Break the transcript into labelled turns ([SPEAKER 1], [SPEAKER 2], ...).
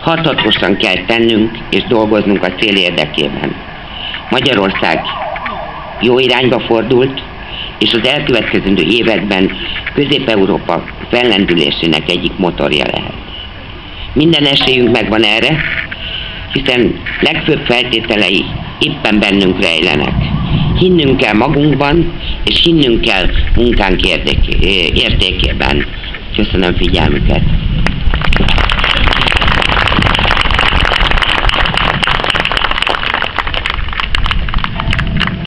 [SPEAKER 1] Hatatosan kell tennünk és dolgoznunk a cél érdekében. Magyarország jó irányba fordult, és az elkövetkezendő években Közép-Európa fellendülésének egyik motorja lehet. Minden esélyünk megvan erre, hiszen legfőbb feltételei éppen bennünk rejlenek. Hinnünk kell magunkban, és hinnünk kell munkánk értékében. Köszönöm figyelmüket!